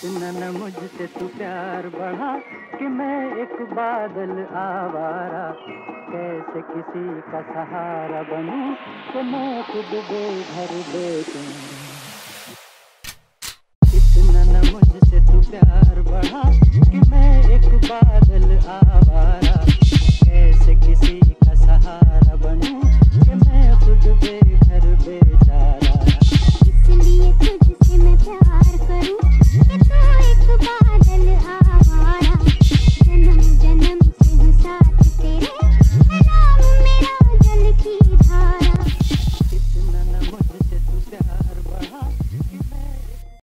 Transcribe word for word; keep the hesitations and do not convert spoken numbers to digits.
इतना न मुझसे तू प्यार बढ़ा कि मैं एक बादल आवारा, कैसे किसी का सहारा बनूं कि मैं खुद बेघर बेचूं। इतना न मुझसे तू प्यार बढ़ा कि मैं एक बादल आ